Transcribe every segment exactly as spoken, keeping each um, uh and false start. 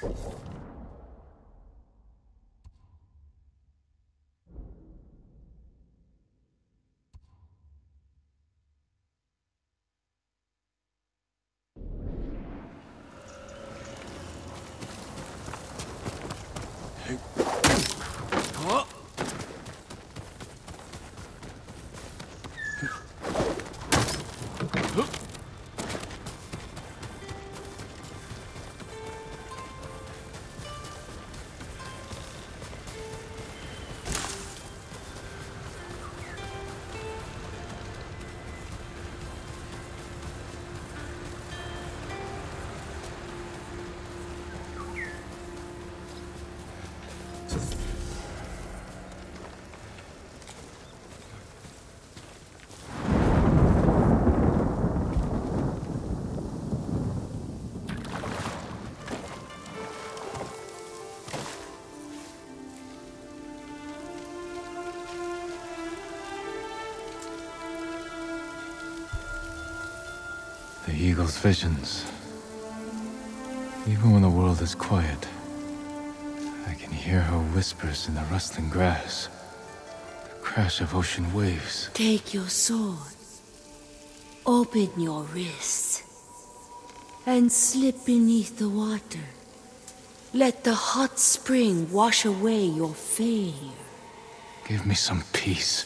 The Eagle's visions. Even when the world is quiet, I can hear her whispers in the rustling grass, the crash of ocean waves. Take your sword, open your wrists, and slip beneath the water. Let the hot spring wash away your failure. Give me some peace.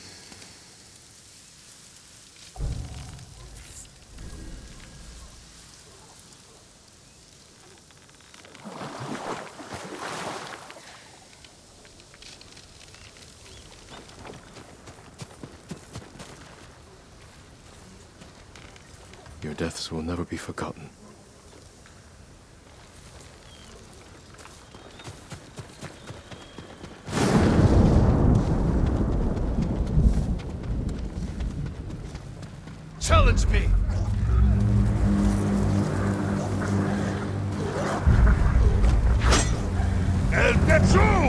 Your deaths will never be forgotten. Challenge me! El Petru!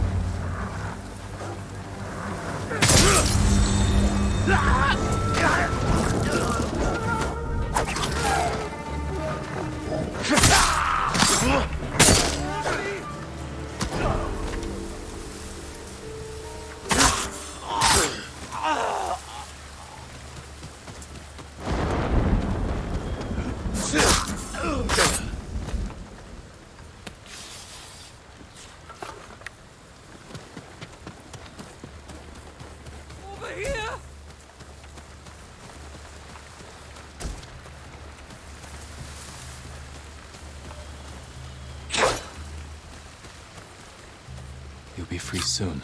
You'll be free soon.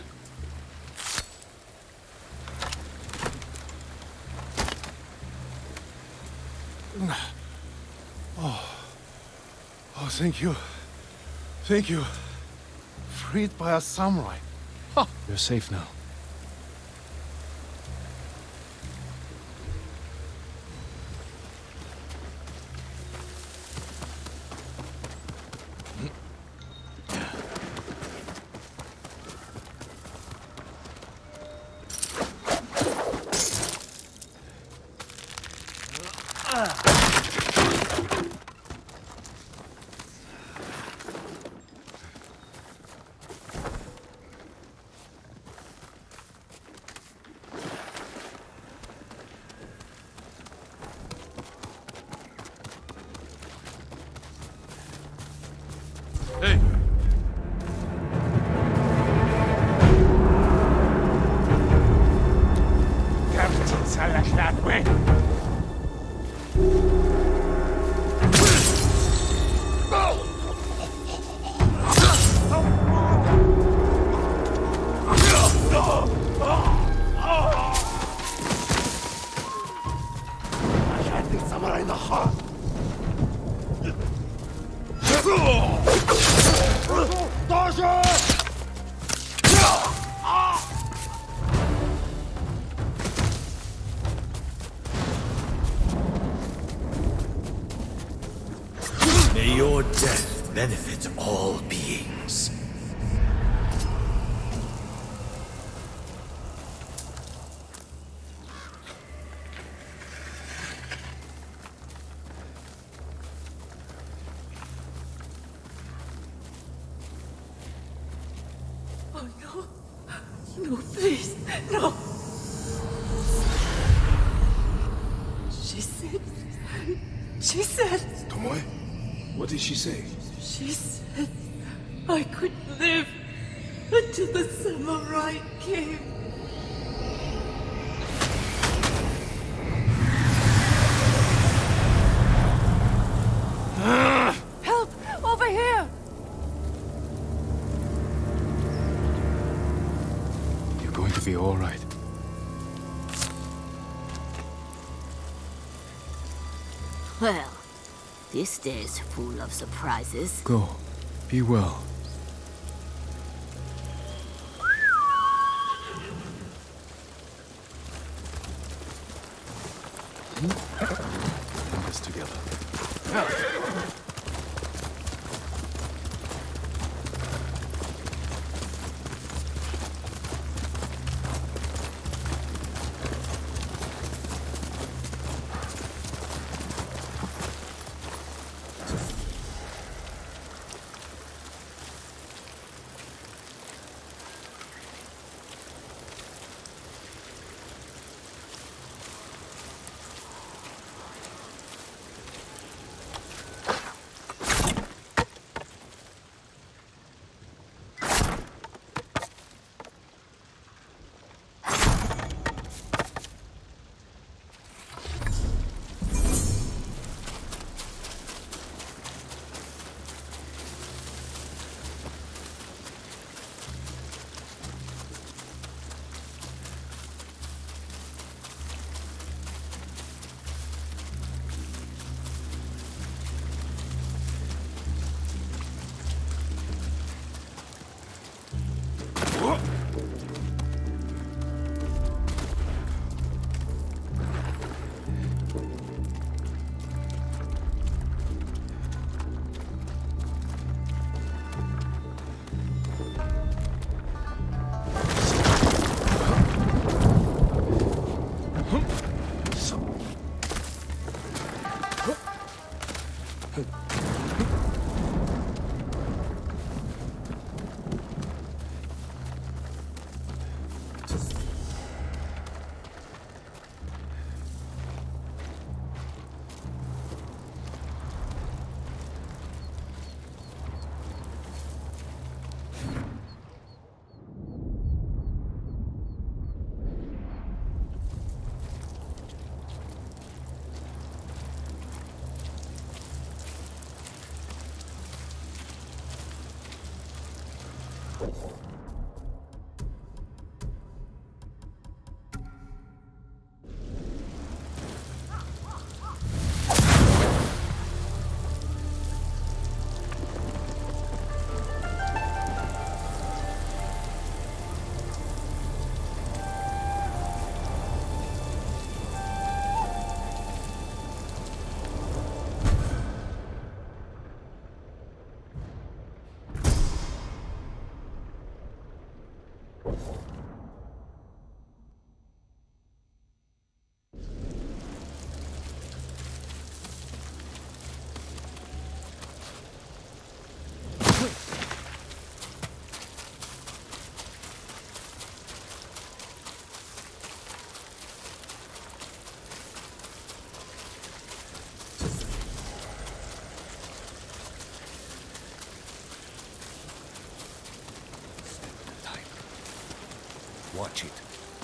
Oh. Oh, thank you. Thank you. Freed by a samurai. Huh. You're safe now. Hey! Captain Salashlatwe! I had the samurai in the heart! May your death benefit all beings. No, please, no. She said... She said... Tomoe? What did she say? She said I could live until the samurai came. Help! Over here! You're going to be all right. Well, this day is full of surprises. Go. Be well. In this together. Watch it.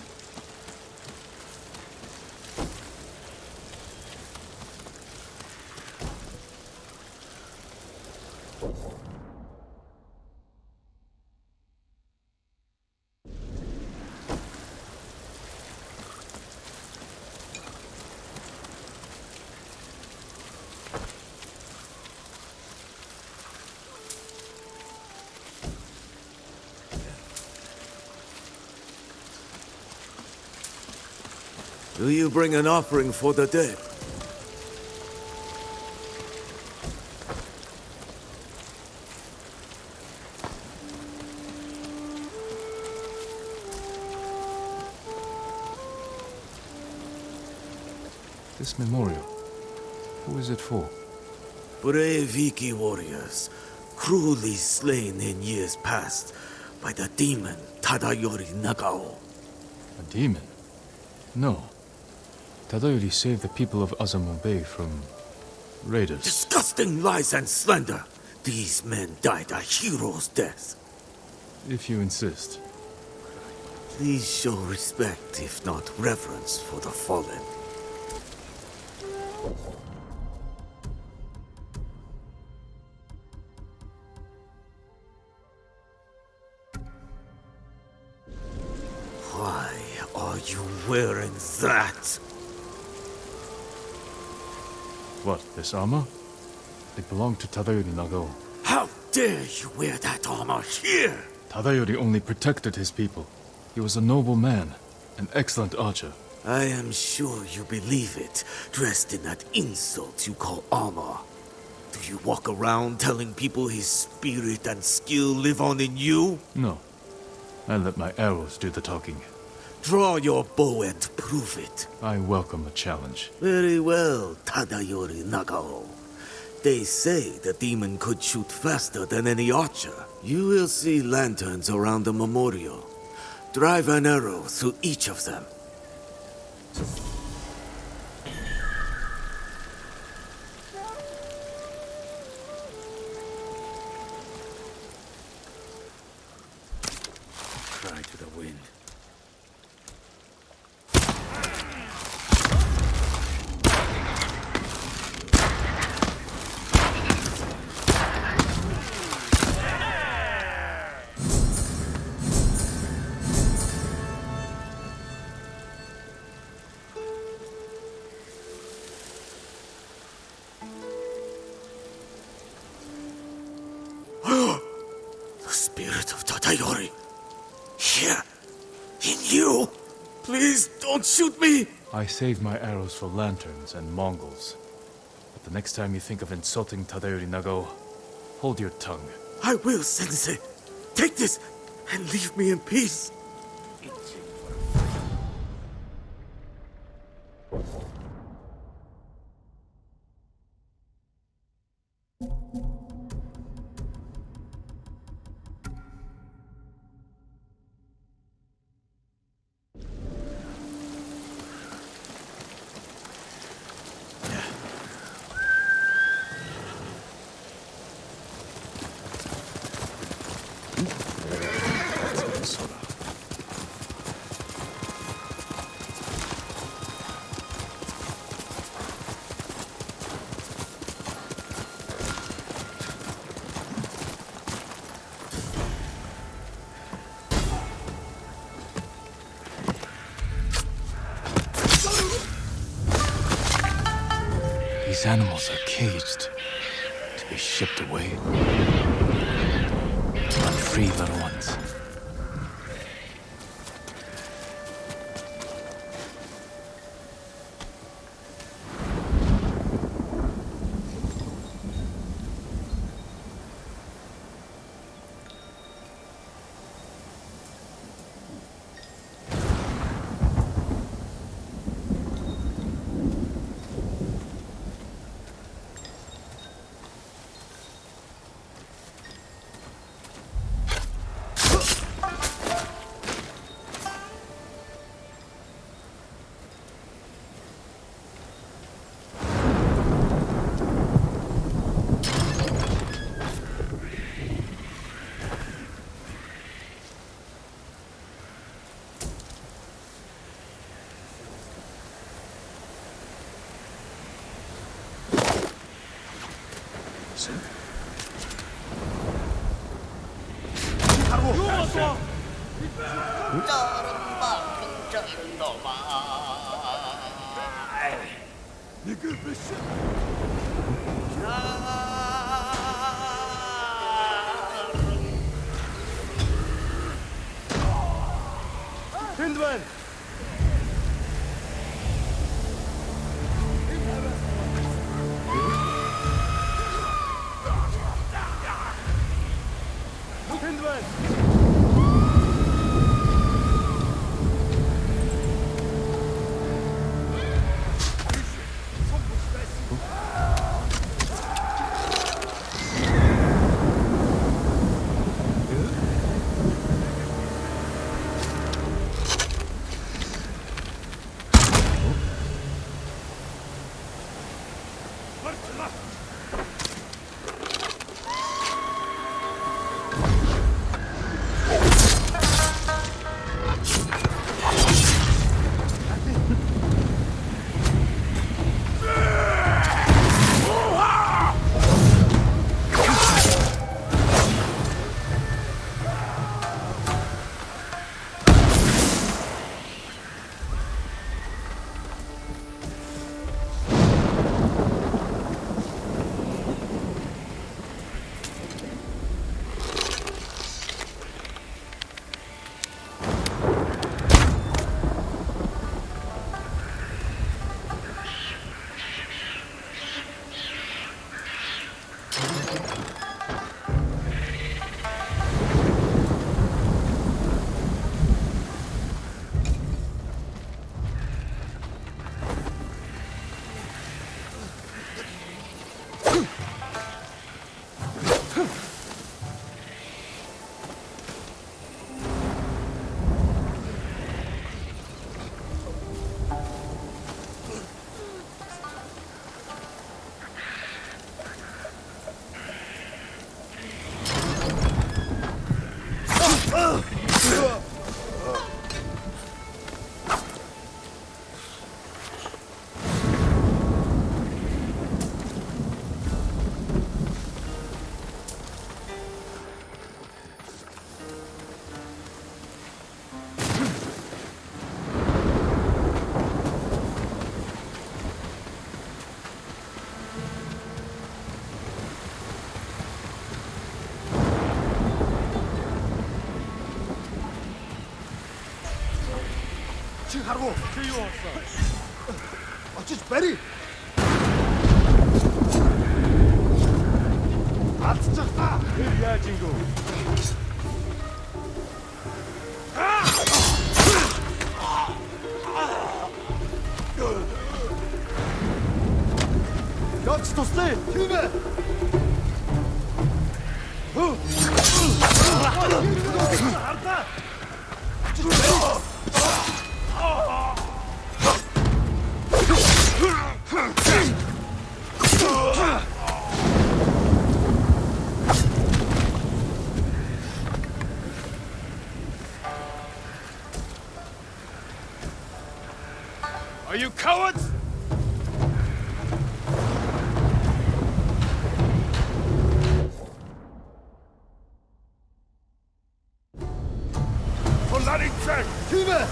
Do you bring an offering for the dead? This memorial, who is it for? Brave Iki warriors, cruelly slain in years past, by the demon Tadayori Nagao. A demon? No. Tadayori saved the people of Azamo Bay from raiders. Disgusting lies and slander! These men died a hero's death. If you insist. Please show respect, if not reverence, for the fallen. Why are you wearing that? What, this armor? It belonged to Tadayori Nagao. How dare you wear that armor here? Tadayori only protected his people. He was a noble man, an excellent archer. I am sure you believe it, dressed in that insult you call armor. Do you walk around telling people his spirit and skill live on in you? No. I let my arrows do the talking. Draw your bow and prove it. I welcome a challenge. Very well, Tadayori Nagao. They say the demon could shoot faster than any archer. You will see lanterns around the memorial. Drive an arrow through each of them. Cry to the wind. The spirit of Tadayori. Here. In you. Please don't shoot me. I save my arrows for lanterns and Mongols. But the next time you think of insulting Tadayori Nagao, hold your tongue. I will, Sensei. Take this and leave me in peace. These animals are caged, to be shipped away. Run free, little ones. Hindman! 하라고. Here you are, son. 어찌 베리. 아 진짜. 아. Yeah, Jingo. Got to stay. 팀에. Are you cowards? 혼란이 책. 팀에.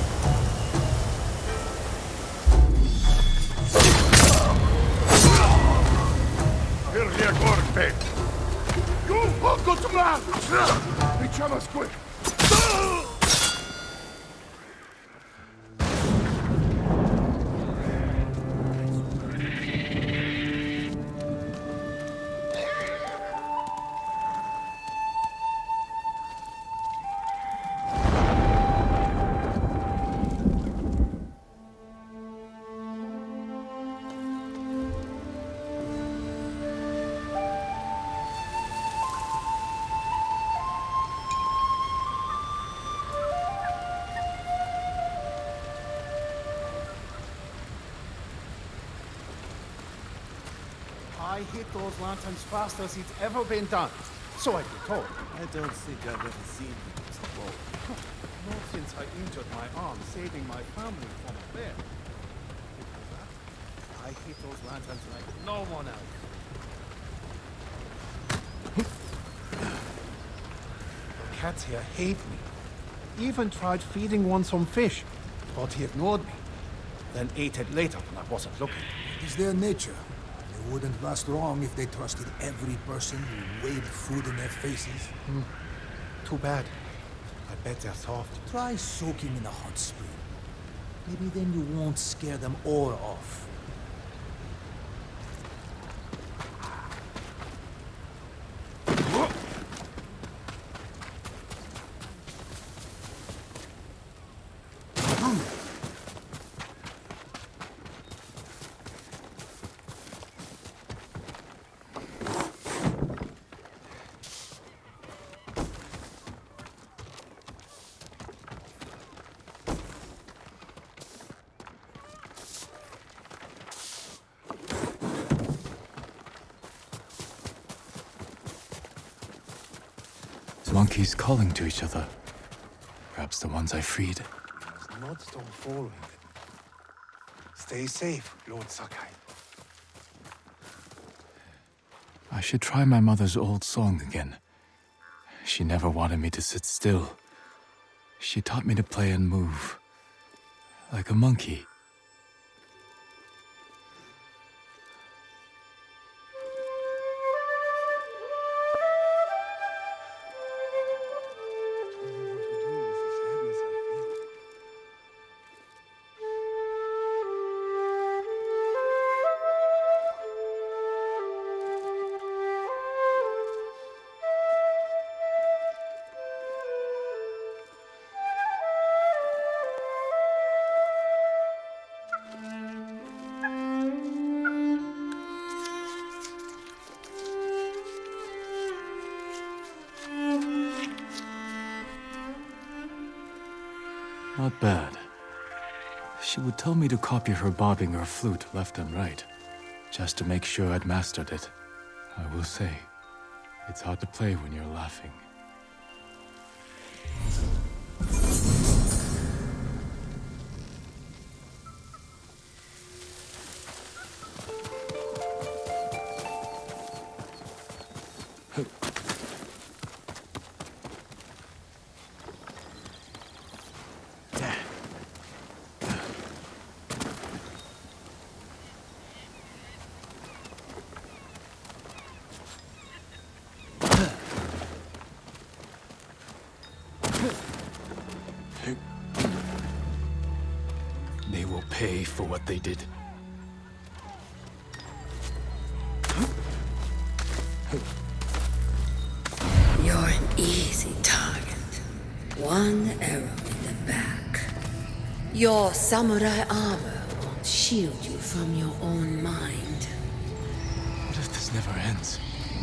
Virgia corte. You poco to man. Echamos quick. I hit those lanterns faster as it's ever been done. So I've been told. I don't think I've ever seen you use a bow. Not since I injured my arm saving my family from a bear. Before that, I hit those lanterns like no one else. The cats here hate me. Even tried feeding one some fish, but he ignored me. Then ate it later when I wasn't looking. It is their nature. They wouldn't last long if they trusted every person who waved food in their faces. Mm. Too bad. I bet they're soft. Try soaking in a hot spring. Maybe then you won't scare them all off. monkeys calling to each other. Perhaps the ones I freed. There's not stone falling. Stay safe, Lord Sakai. I should try my mother's old song again. She never wanted me to sit still. She taught me to play and move. Like a monkey. Not bad. She would tell me to copy her bobbing her flute left and right, just to make sure I'd mastered it. I will say, it's hard to play when you're laughing. They will pay for what they did. You're an easy target. One arrow in the back. Your samurai armor won't shield you from your own mind. What if this never ends?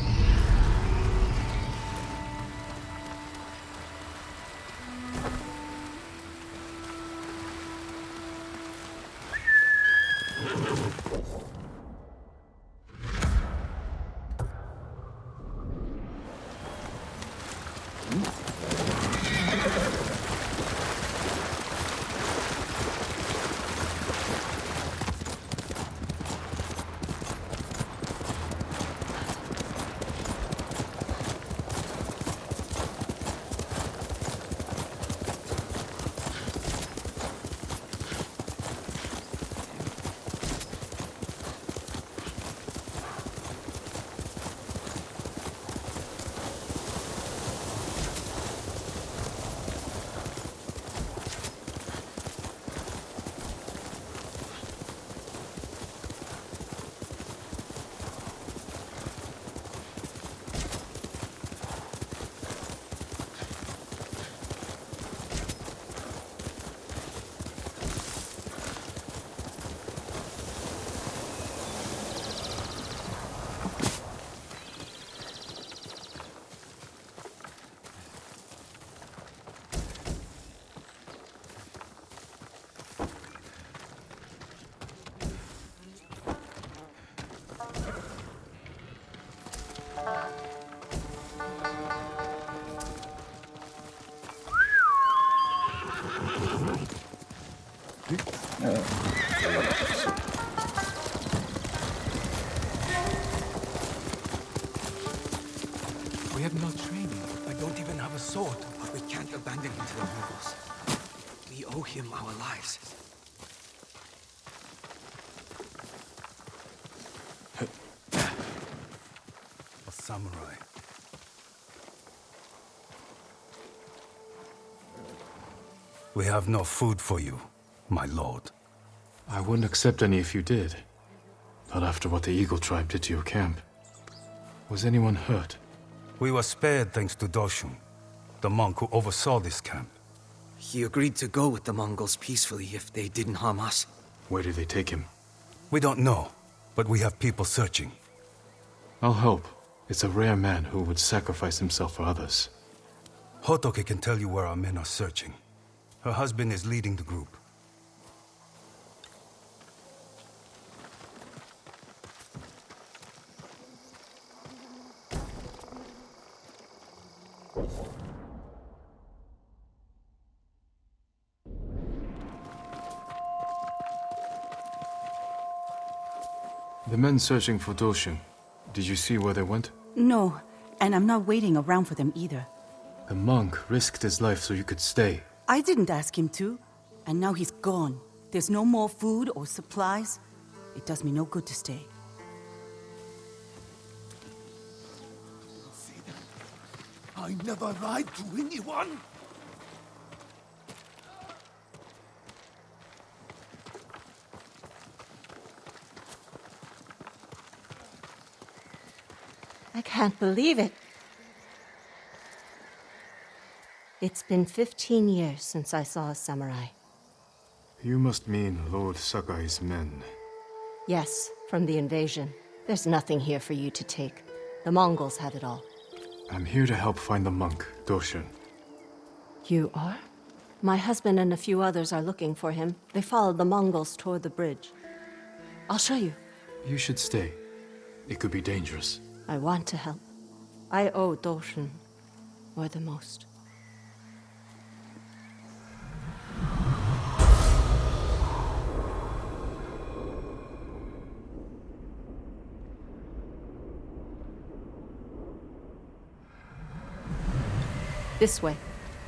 We have no training. I don't even have a sword. But we can't abandon him to the Mongols. We owe him our lives. A samurai. We have no food for you, my lord. I wouldn't accept any if you did. Not after what the Eagle tribe did to your camp. Was anyone hurt? We were spared thanks to Doshun, the monk who oversaw this camp. He agreed to go with the Mongols peacefully if they didn't harm us. Where did they take him? We don't know, but we have people searching. I'll help. It's a rare man who would sacrifice himself for others. Hotoke can tell you where our men are searching. Her husband is leading the group. You The men searching for Doshin, did you see where they went? No, and I'm not waiting around for them either. The monk risked his life so you could stay. I didn't ask him to, and now he's gone. There's no more food or supplies. It does me no good to stay. See them? I never lied to anyone. I can't believe it. It's been fifteen years since I saw a samurai. You must mean Lord Sakai's men. Yes, from the invasion. There's nothing here for you to take. The Mongols have it all. I'm here to help find the monk, Doshin. You are? My husband and a few others are looking for him. They followed the Mongols toward the bridge. I'll show you. You should stay. It could be dangerous. I want to help. I owe Doshin more than most. This way.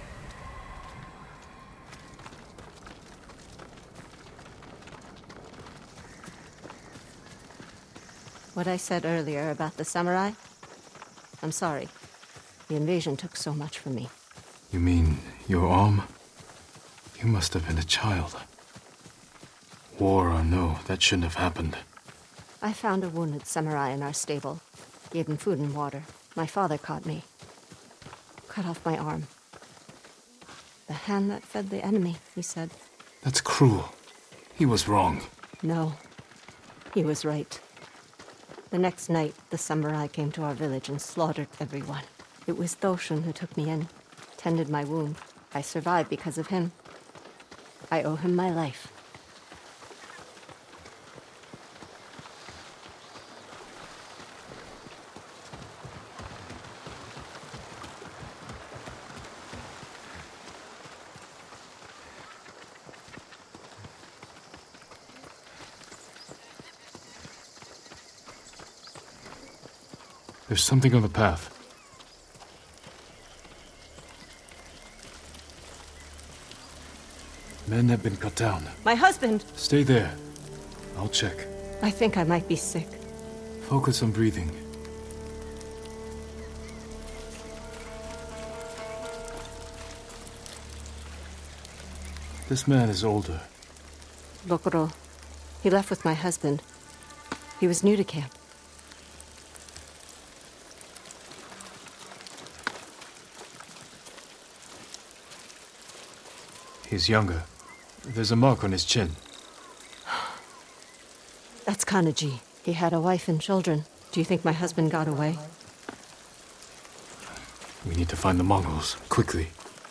What I said earlier about the samurai? I'm sorry. The invasion took so much from me. You mean your arm? You must have been a child. War or no, that shouldn't have happened. I found a wounded samurai in our stable. Gave him food and water. My father caught me. Cut off my arm. The hand that fed the enemy, he said. That's cruel. He was wrong. No, he was right. The next night, the samurai came to our village and slaughtered everyone. It was Doshin who took me in, tended my wound. I survived because of him. I owe him my life. There's something on the path. Men have been cut down. My husband! Stay there. I'll check. I think I might be sick. Focus on breathing. This man is older. Lokoro. He left with my husband. He was new to camp. He's younger. There's a mark on his chin. That's Kanaji. He had a wife and children. Do you think my husband got away? We need to find the Mongols, quickly.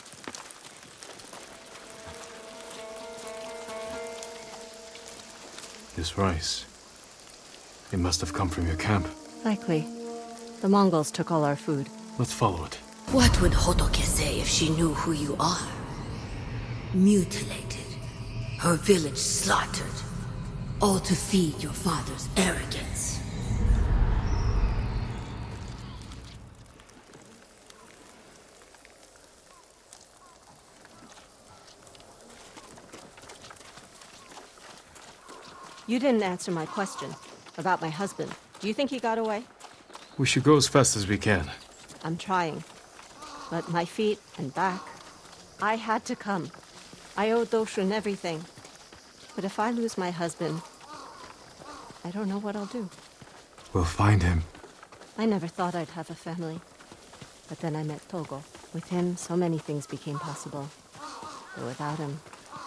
This rice. It must have come from your camp. Likely. The Mongols took all our food. Let's follow it. What would Hotoke say if she knew who you are? Mutilated, her village slaughtered, all to feed your father's arrogance. You didn't answer my question about my husband. Do you think he got away? We should go as fast as we can. I'm trying. But my feet and back, I had to come. I owe Doshin everything. But if I lose my husband, I don't know what I'll do. We'll find him. I never thought I'd have a family. But then I met Togo. With him, so many things became possible. But without him...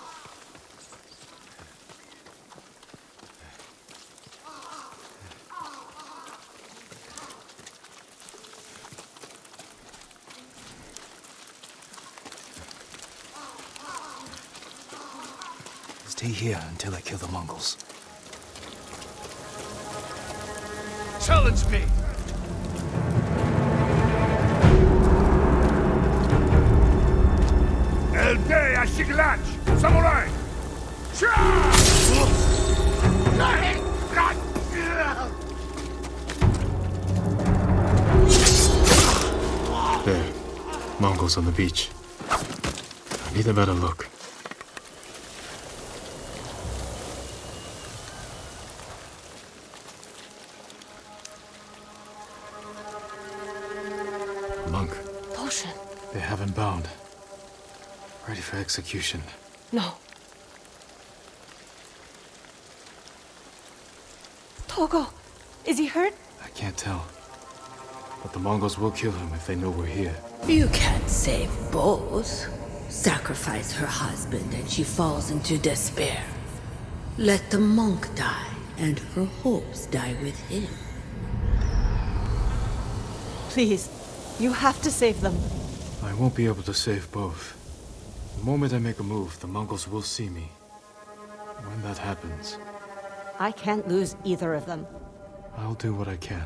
Stay here until I kill the Mongols. Challenge me! El Day Ashiglach! Samurai! Cha! Mongols on the beach. I need a better look. Monk. Doshin. They have him bound. Ready for execution. No. Togo, is he hurt? I can't tell. But the Mongols will kill him if they know we're here. You can't save both. Sacrifice her husband and she falls into despair. Let the monk die, and her hopes die with him. Please, you have to save them. I won't be able to save both. The moment I make a move, the Mongols will see me. When that happens, I can't lose either of them. I'll do what I can.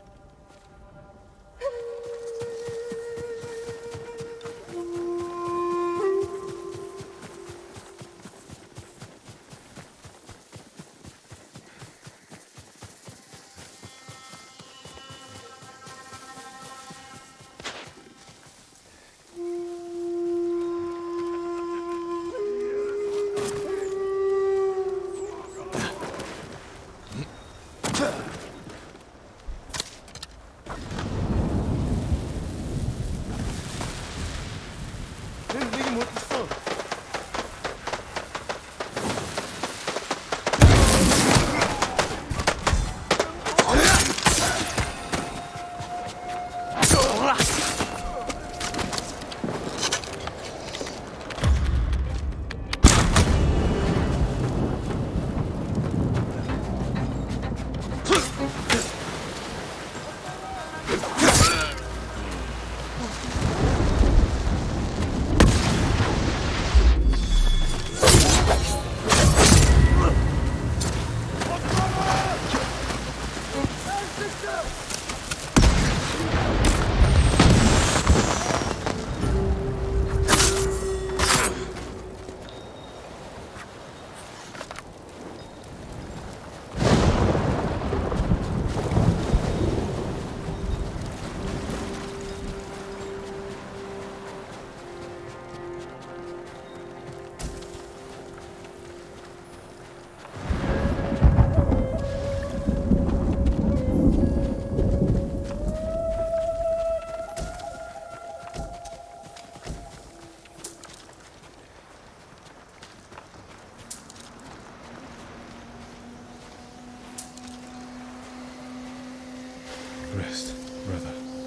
Rest, brother.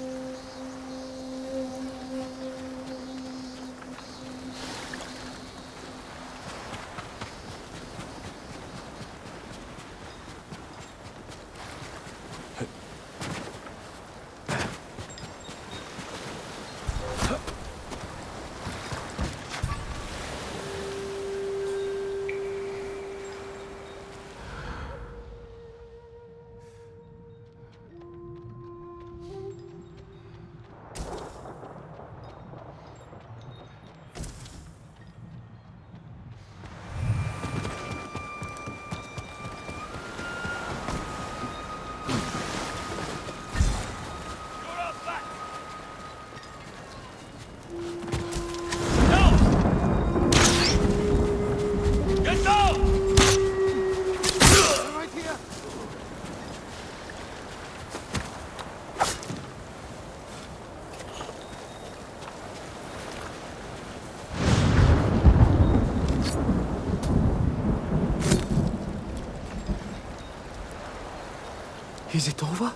Is it over?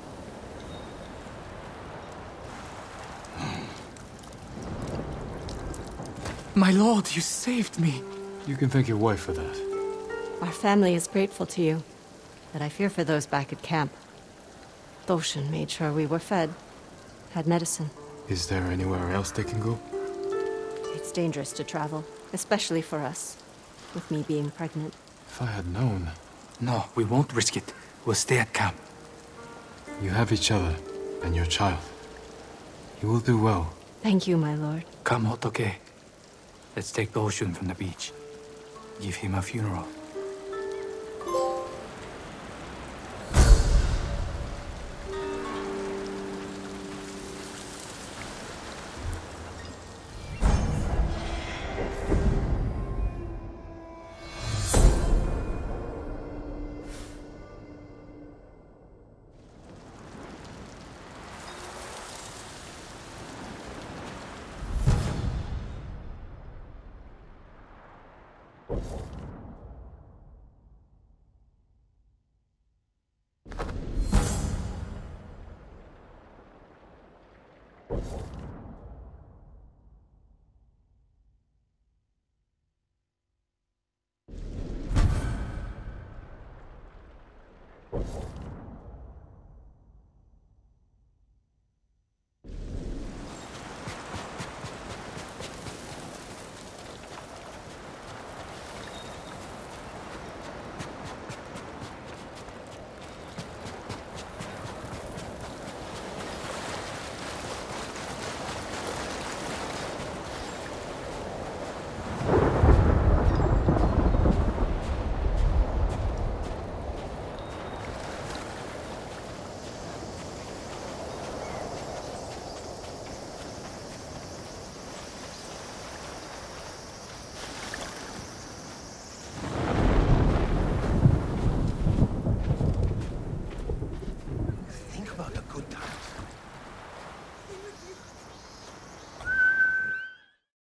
My lord, you saved me. You can thank your wife for that. Our family is grateful to you, but I fear for those back at camp. Doshin made sure we were fed, had medicine. Is there anywhere else they can go? It's dangerous to travel, especially for us, with me being pregnant. If I had known... No, we won't risk it. We'll stay at camp. You have each other, and your child. You will do well. Thank you, my lord. Come, Hotoke. Let's take Doshin from the beach. Give him a funeral.